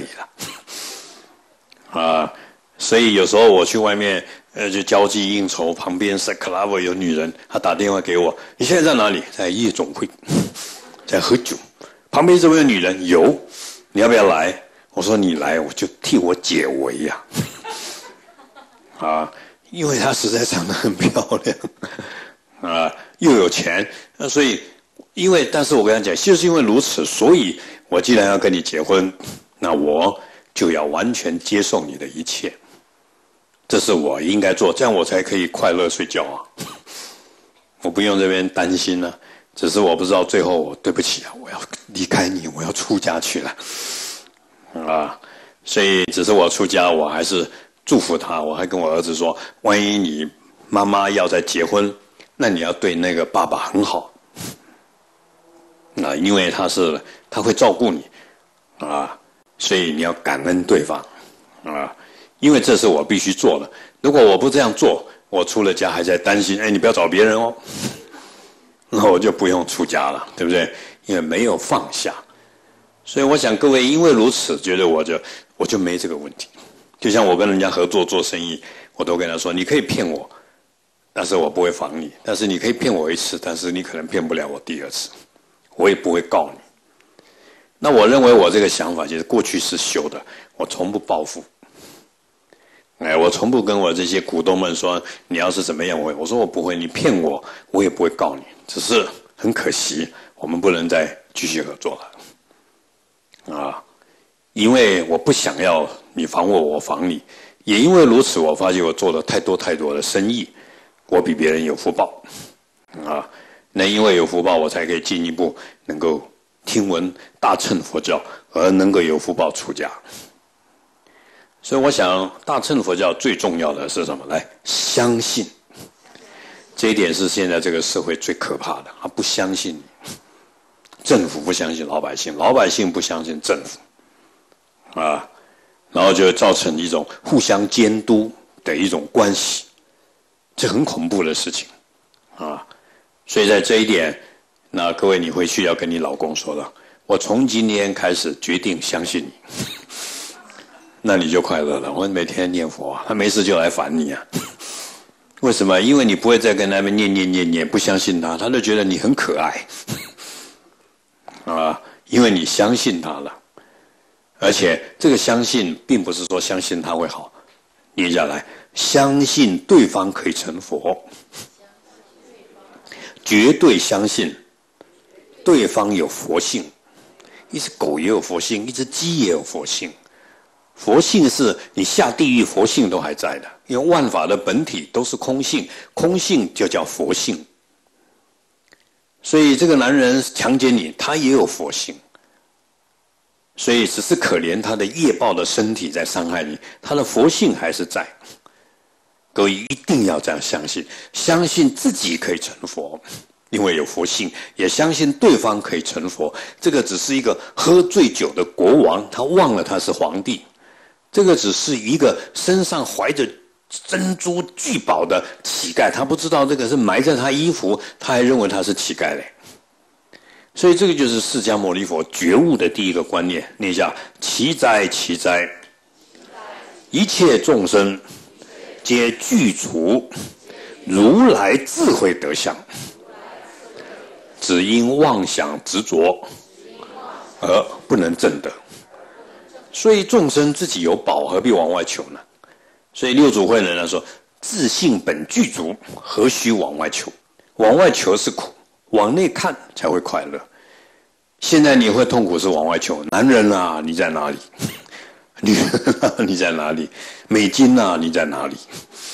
了，所以有时候我去外面就交际应酬，旁边是 club 有女人，她打电话给我，你现在在哪里？在夜总会，在喝酒。旁边这边有女人，有，你要不要来？我说你来，我就替我解围呀。因为她实在长得很漂亮，又有钱，所以但是我跟他讲，就是因为如此，所以我既然要跟你结婚，那我就要完全接受你的一切，这是我应该做，这样我才可以快乐睡觉啊。我不用这边担心了，只是我不知道最后对不起啊，我要离开你，我要出家去了，所以只是我出家，我还是祝福他，我还跟我儿子说，万一你妈妈要再结婚，那你要对那个爸爸很好，因为他会照顾你，所以你要感恩对方，因为这是我必须做的。如果我不这样做，我出了家还在担心，你不要找别人哦，那我就不用出家了，对不对？因为没有放下。所以我想各位因为如此，觉得我就没这个问题。就像我跟人家合作做生意，我都跟他说，你可以骗我，但是我不会防你，但是你可以骗我1次，但是你可能骗不了我第2次，我也不会告你。那我认为我这个想法就是过去是修的，我从不报复。我从不跟我这些股东们说，你要是怎么样，我说我不会，你骗我，我也不会告你。只是很可惜，我们不能再继续合作了，因为我不想要你防我，我防你。也因为如此，我发现我做了太多的生意，我比别人有福报，那因为有福报，我才可以进一步能够听闻大乘佛教而能够有福报出家。所以我想大乘佛教最重要的是什么？来，相信。这一点是现在这个社会最可怕的，他不相信你，政府不相信老百姓，老百姓不相信政府，然后就会造成一种互相监督的一种关系，这很恐怖的事情所以在这一点，那各位你回去要跟你老公说了，我从今天开始决定相信你，那你就快乐了。我每天念佛他没事就来烦你为什么？因为你不会再跟他们念，不相信他，他就觉得你很可爱因为你相信他了，而且这个相信并不是说相信他会好，念下来，相信对方可以成佛，绝对相信对方有佛性。一只狗也有佛性，一只鸡也有佛性。佛性是你下地狱佛性都还在的，因为万法的本体都是空性，空性就叫佛性。所以这个男人强奸你，他也有佛性，所以只是可怜他的业报的身体在伤害你，他的佛性还是在。各位一定要这样相信，相信自己可以成佛，因为有佛性，也相信对方可以成佛。这个只是一个喝醉酒的国王，他忘了他是皇帝。这个只是一个身上怀着珍珠聚宝的乞丐，他不知道这个是埋在他衣服，他还认为他是乞丐嘞。所以这个就是释迦牟尼佛觉悟的第一个观念，念一下：奇哉奇哉，一切众生皆具足如来智慧德相，只因妄想执着而不能证得。所以众生自己有宝，何必往外求呢？所以六祖慧能说：自性本具足，何须往外求？往外求是苦，往内看才会快乐。现在你会痛苦是往外求，男人啊，你在哪里？女人啊，你在哪里？美金啊，你在哪里？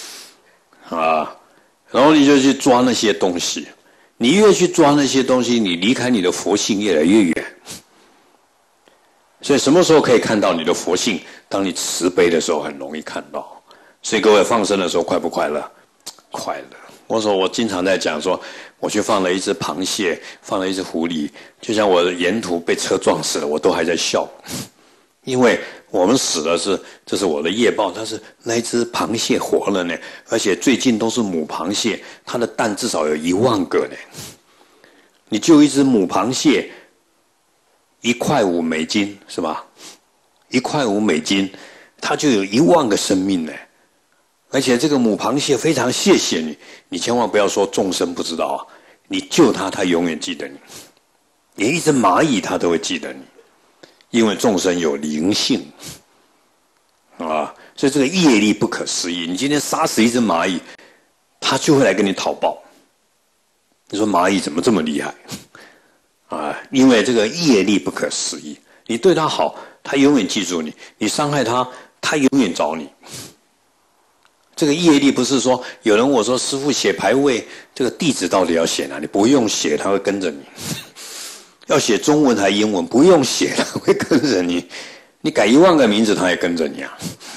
然后你就去抓那些东西，你越去抓那些东西，你离开你的佛性越来越远。所以什么时候可以看到你的佛性？当你慈悲的时候很容易看到。所以各位放生的时候快不快乐？快乐。我经常在讲说，我去放了一只螃蟹，放了一只狐狸，就像我沿途被车撞死了，我都还在笑。因为我们死的这是我的业报，但是那一只螃蟹活了呢，而且最近都是母螃蟹，它的蛋至少有10000个呢。你救一只母螃蟹$1.5是吧？$1.5，它就有10000个生命呢。而且这个母螃蟹非常谢谢你，你千万不要说众生不知道你救它，它永远记得你。连一只蚂蚁它都会记得你，因为众生有灵性所以这个业力不可思议。你今天杀死一只蚂蚁，它就会来跟你讨报。你说蚂蚁怎么这么厉害？因为这个业力不可思议。你对它好，它永远记住你；你伤害它，它永远找你。这个业力不是说有人我说师父写牌位，这个地址到底要写哪里？不用写，它会跟着你。要写中文还英文，不用写，它会跟着你。你改10000个名字，它也跟着你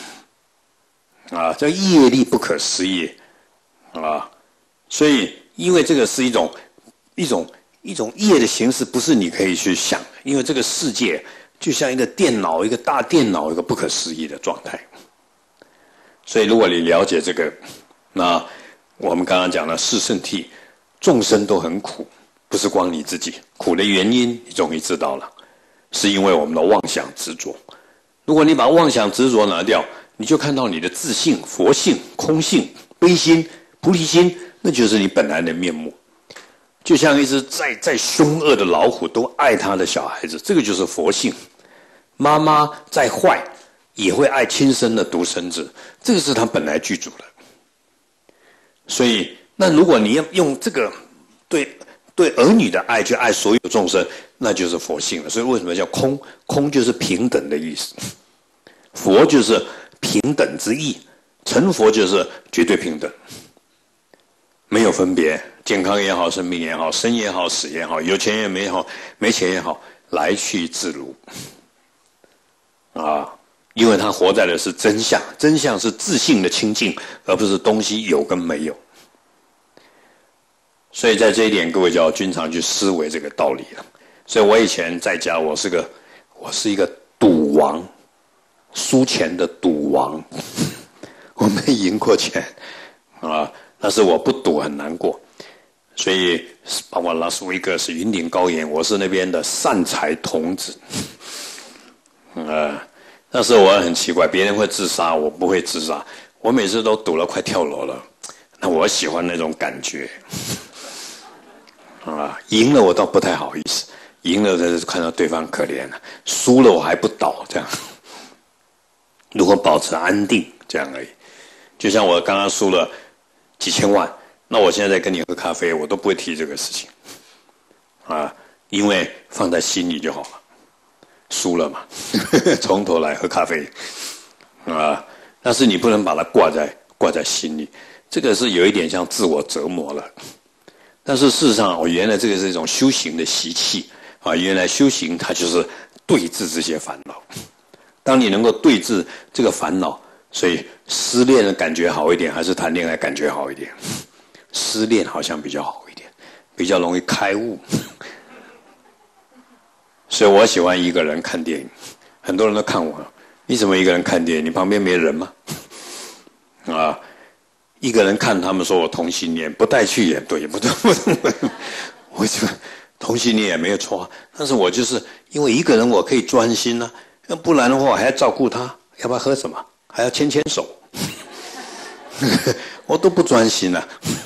这业力不可思议所以因为这个是一种业的形式，不是你可以去想的。因为这个世界就像一个电脑，一个大电脑，一个不可思议的状态。所以如果你了解这个，那我们刚刚讲了四圣谛，众生都很苦，不是光你自己。苦的原因你终于知道了，是因为我们的妄想执着。如果你把妄想执着拿掉，你就看到你的自性、佛性、空性、悲心、菩提心，那就是你本来的面目。就像一只再凶恶的老虎都爱他的小孩子，这个就是佛性。妈妈再坏也会爱亲生的独生子，这个是他本来具足的。所以那如果你要用这个对儿女的爱去爱所有众生，那就是佛性了。所以为什么叫空？空就是平等的意思，佛就是平等之意，成佛就是绝对平等，没有分别，健康也好，生病也好，生也好，死也好，有钱也没好，没钱也好， 来去自如啊，因为他活在的是真相，真相是自性的清净，而不是东西有跟没有。所以在这一点，各位就要经常去思维这个道理了。所以我以前在家，我是一个赌王，输钱的赌王，我没赢过钱啊，但是我不赌很难过。所以把我拉出一个是云顶高原，我是那边的善财童子，但是我很奇怪，别人会自杀，我不会自杀，我每次都赌了快跳楼了。那我喜欢那种感觉，赢了我倒不太好意思，赢了就是看到对方可怜了，输了我还不倒这样。如果保持安定这样而已，就像我刚刚输了几千万。那我现在在跟你喝咖啡，我都不会提这个事情，因为放在心里就好了。输了嘛，从头来喝咖啡，但是你不能把它挂在心里，这个是有一点像自我折磨了。但是事实上，原来这个是一种修行的习气原来修行它就是对治这些烦恼。当你能够对治这个烦恼，所以失恋的感觉好一点，还是谈恋爱感觉好一点？失恋好像比较好一点，比较容易开悟。所以我喜欢一个人看电影，很多人都看我，你怎么一个人看电影？你旁边没人吗？一个人看，他们说我同性恋，不带去也对，不对，我就同性恋也没有错，但是我就是因为一个人我可以专心啊，要不然的话我还要照顾他，要不要喝什么？还要牵牵手，我都不专心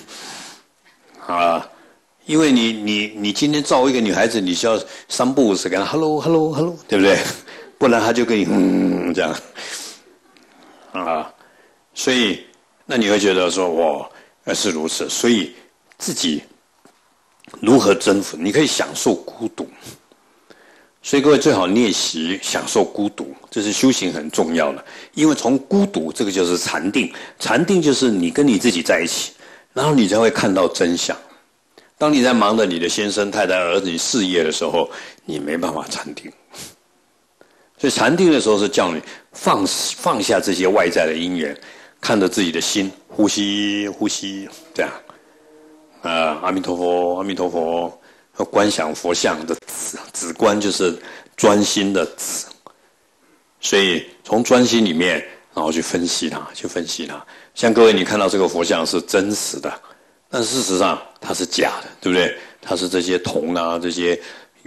因为你今天照一个女孩子，你需要3不5时跟她 hello hello hello， 对不对？不然她就跟你这样所以那你会觉得说哇是如此，所以自己如何征服？你可以享受孤独，所以各位最好练习享受孤独，这是修行很重要的。因为从孤独这个就是禅定，禅定就是你跟你自己在一起，然后你才会看到真相。当你在忙着你的先生、太太、儿子、你事业的时候，你没办法禅定。所以禅定的时候是叫你放下这些外在的因缘，看着自己的心，呼吸呼吸，这样阿弥陀佛，阿弥陀佛，观想佛像的止观就是专心的止。所以从专心里面，然后去分析它，像各位你看到这个佛像是真实的，但事实上它是假的，对不对？它是这些铜这些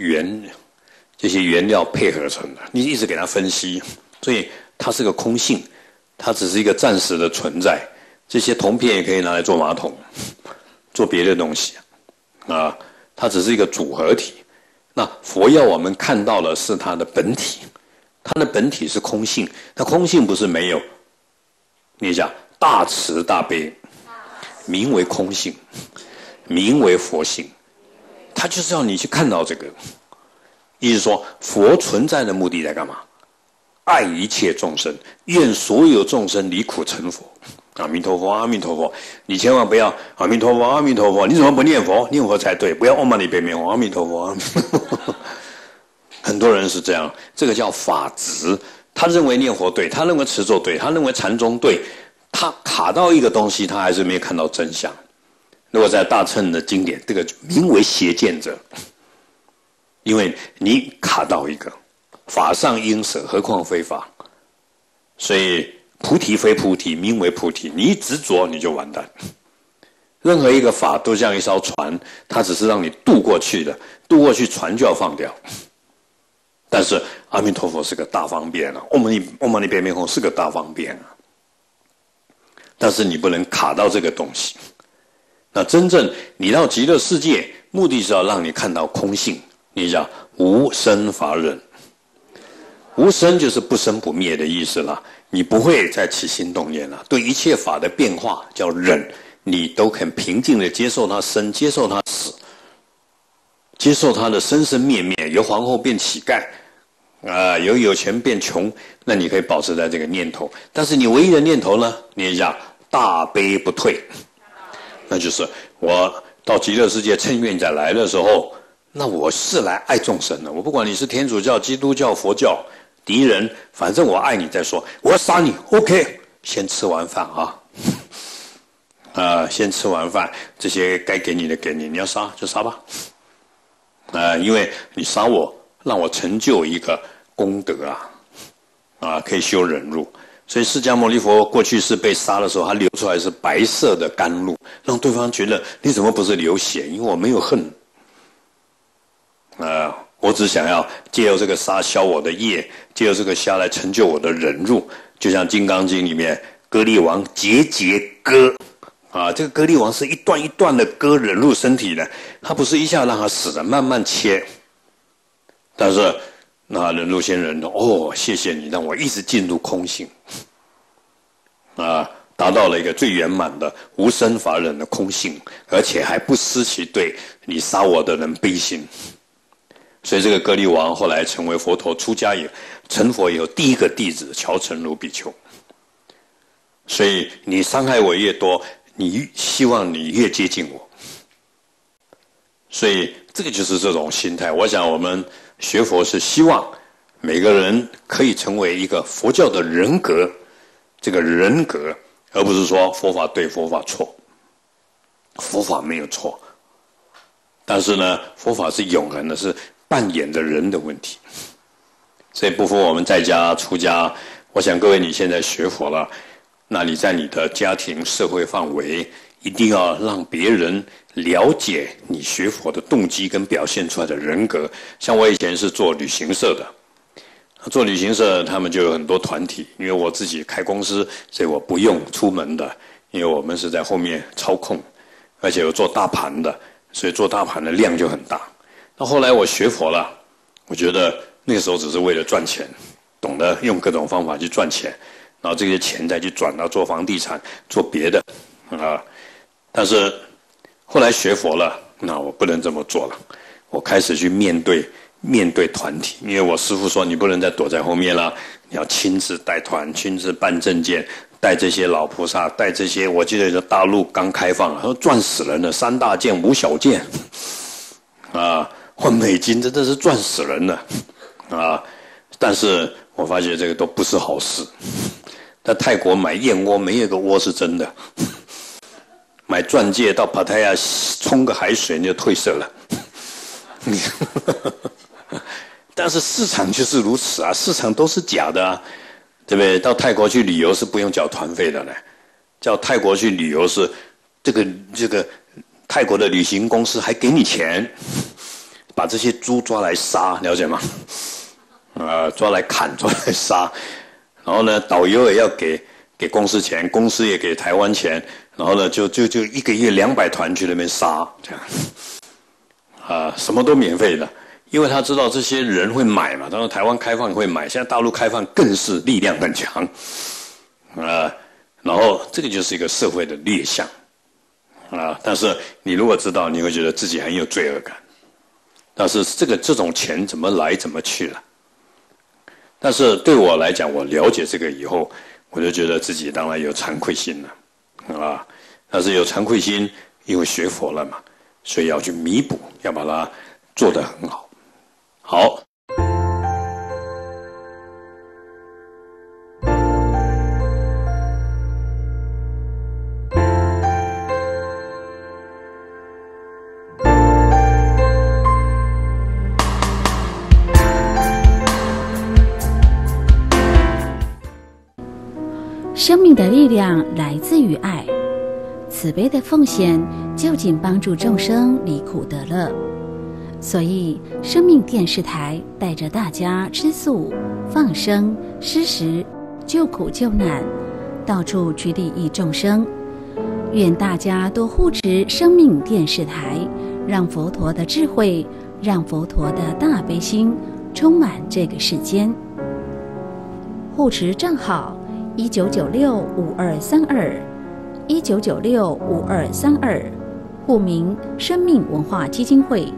原料配合成的，你一直给它分析，所以它是个空性，它只是一个暂时的存在。这些铜片也可以拿来做马桶，做别的东西它只是一个组合体。那佛要我们看到的是它的本体，它的本体是空性，那空性不是没有。你讲大慈大悲，名为空性，名为佛性，它就是要你去看到这个。意思说，佛存在的目的在干嘛？爱一切众生，愿所有众生离苦成佛。阿弥陀佛，阿弥陀佛！你千万不要阿弥陀佛，阿弥陀佛！你怎么不念佛？念佛才对，不要嗡嘛呢呗咪吽，阿弥陀佛，阿弥陀佛。很多人是这样，这个叫法执。他认为念佛对，他认为持咒对，他认为禅宗对，他卡到一个东西，他还是没有看到真相。如果在大乘的经典，这个名为邪见者，因为你卡到一个法上应舍，何况非法，所以菩提非菩提，名为菩提。你一执着，你就完蛋。任何一个法都像一艘船，它只是让你渡过去的，渡过去船就要放掉。但是阿弥陀佛是个大方便嗡嘛呢呗咪吽是个大方便但是你不能卡到这个东西。那真正你到极乐世界，目的是要让你看到空性，你讲无生法忍。无生就是不生不灭的意思了，你不会再起心动念了。对一切法的变化叫忍，你都很平静的接受它生，接受它死，接受它的生生灭灭，由皇后变乞丐由有钱变穷，那你可以保持在这个念头。但是你唯一的念头呢，你讲大悲不退，那就是我到极乐世界趁愿再来的时候， 那我是来爱众生的。我不管你是天主教、基督教、佛教敌人，反正我爱你再说。我要杀你 ，OK， 先吃完饭啊。先吃完饭，这些该给你的给你，你要杀就杀吧。因为你杀我，让我成就一个功德可以修忍辱。所以释迦牟尼佛过去是被杀的时候，他流出来是白色的甘露，让对方觉得你怎么不是流血？因为我没有恨。我只想要借由这个杀消我的业，借由这个杀来成就我的忍辱。就像《金刚经》里面，歌利王节节割。这个歌利王是一段一段的割忍辱身体的，他不是一下让他死了，慢慢切。但是那忍辱仙人谢谢你让我一直进入空性，达到了一个最圆满的无生法忍的空性，而且还不失其对你杀我的人悲心。所以这个歌利王后来成为佛陀出家以后成佛以后第一个弟子乔成如比丘。所以你伤害我越多，你希望你越接近我。所以这个就是这种心态。我想我们学佛是希望每个人可以成为一个佛教的人格，这个人格，而不是说佛法对佛法错。佛法没有错，但是呢，佛法是永恒的，是扮演的人的问题。所以不服我们在家出家，我想各位你现在学佛了，那你在你的家庭社会范围一定要让别人了解你学佛的动机跟表现出来的人格。像我以前是做旅行社的，做旅行社他们就有很多团体，因为我自己开公司，所以我不用出门的，因为我们是在后面操控，而且有做大盘的，所以做大盘的量就很大。那后来我学佛了，我觉得那个时候只是为了赚钱，懂得用各种方法去赚钱，然后这些钱再去转到做房地产做别的但是后来学佛了，那我不能这么做了，我开始去面对团体。因为我师父说你不能再躲在后面了，你要亲自带团，亲自办证件，带这些老菩萨，带这些。我记得大陆刚开放，他说赚死人了，3大件5小件换美金真的是赚死人了但是我发觉这个都不是好事。在泰国买燕窝没有一个窝是真的，买钻戒到帕泰亚冲个海水你就褪色了但是市场就是如此市场都是假的对不对？到泰国去旅游是不用缴团费的呢，叫泰国去旅游是这个泰国的旅行公司还给你钱，把这些猪抓来杀，了解吗？抓来砍，抓来杀，然后呢，导游也要给公司钱，公司也给台湾钱，然后呢，就一个月200团去那边杀，这样什么都免费的，因为他知道这些人会买嘛。当然台湾开放会买，现在大陆开放更是力量更强然后这个就是一个社会的劣象但是你如果知道，你会觉得自己很有罪恶感。但是这种钱怎么来怎么去了？但是对我来讲，我了解这个以后，我就觉得自己当然有惭愧心了但是有惭愧心，因为学佛了嘛，所以要去弥补，要把它做得很好。好。 生命的力量来自于爱，慈悲的奉献就近帮助众生离苦得乐。所以生命电视台带着大家吃素、放生、施食、救苦救难，到处去利益众生。愿大家多护持生命电视台，让佛陀的智慧，让佛陀的大悲心充满这个世间。护持账号19965232，19965232，户名生命文化基金会。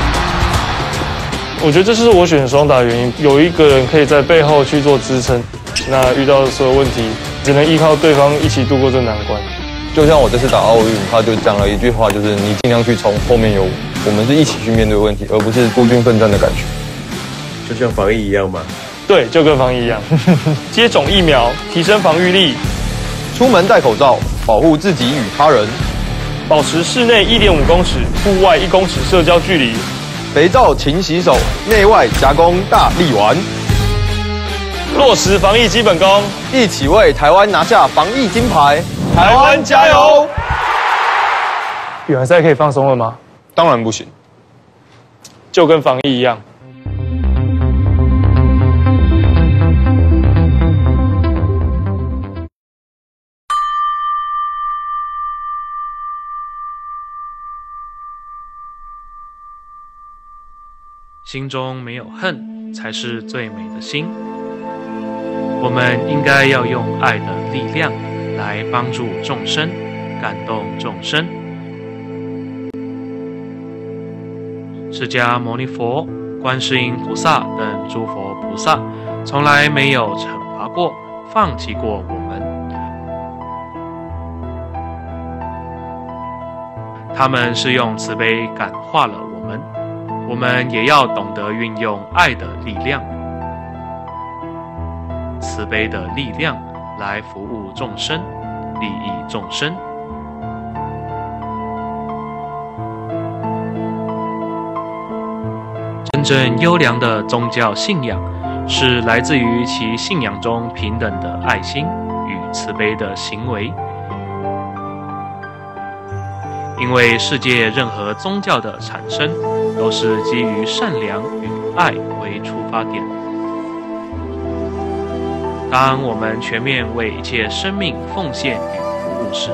我觉得这是我选双打的原因，有一个人可以在背后去做支撑。 那遇到所有问题，只能依靠对方一起度过这难关。 就像我这次打奥运，他就讲了一句话，就是你尽量去冲，后面有我，我们是一起去面对问题，而不是孤军奋战的感觉。 就像防疫一样吗？ 对，就跟防疫一样，接种疫苗，提升防御力， 出门戴口罩，保护自己与他人， 保持室内1.5公尺、户外1公尺社交距离， 肥皂勤洗手，内外夹攻大力丸， 落实防疫基本功， 一起为台湾拿下防疫金牌。台湾加油！ 比完赛可以放松了吗？ 当然不行， 就跟防疫一样。 心中没有恨，才是最美的心。我们应该要用爱的力量来帮助众生，感动众生。释迦牟尼佛、观世音菩萨等诸佛菩萨，从来没有惩罚过、放弃过我们。他们是用慈悲感化了我们。我们也要懂得运用爱的力量、慈悲的力量来服务众生、利益众生。真正优良的宗教信仰，是来自于其信仰中平等的爱心与慈悲的行为。因为世界任何宗教的产生，都是基于善良与爱为出发点。当我们全面为一切生命奉献与服务时，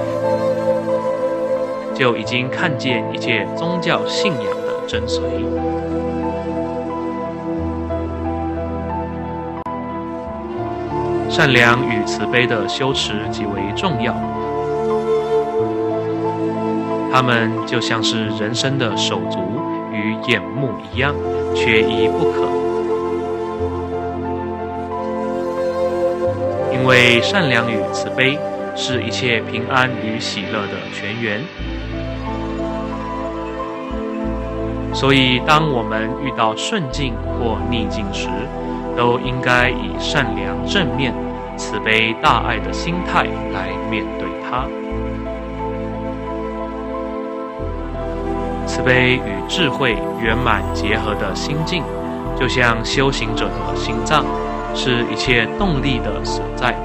就已经看见一切宗教信仰的真髓。善良与慈悲的修持极为重要。它们就像是人生的手足与眼目一样，缺一不可。因为善良与慈悲是一切平安与喜乐的泉源，所以当我们遇到顺境或逆境时，都应该以善良正面、慈悲大爱的心态来面对它。慈悲与智慧圆满结合的心境，就像修行者的心脏，是一切动力的所在。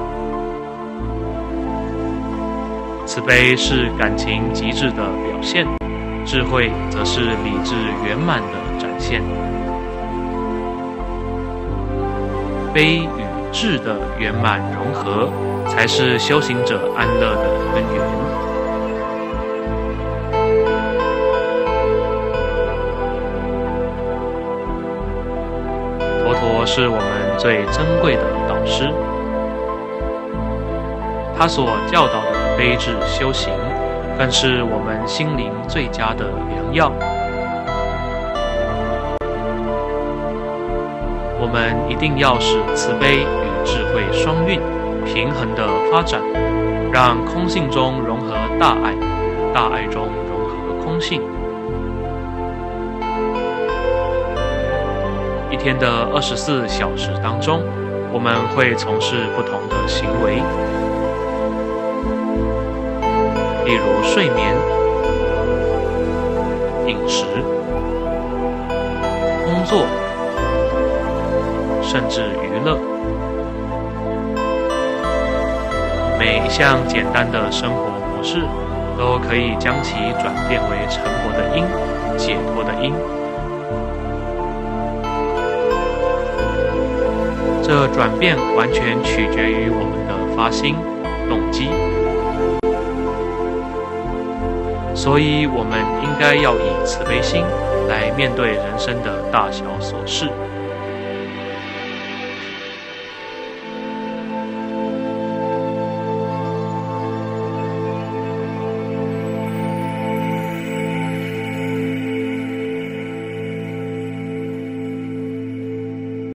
慈悲是感情极致的表现，智慧则是理智圆满的展现。悲与智的圆满融合，才是修行者安乐的根源。佛陀是我们最珍贵的导师，他所教导的悲智修行，更是我们心灵最佳的良药。我们一定要使慈悲与智慧双运，平衡的发展，让空性中融合大爱，大爱中融合空性。一天的24小时当中，我们会从事不同的行为，例如睡眠、饮食、工作，甚至娱乐。每一项简单的生活模式，都可以将其转变为成佛的因、解脱的因。这转变完全取决于我们的发心、动机。所以，我们应该要以慈悲心来面对人生的大小琐事。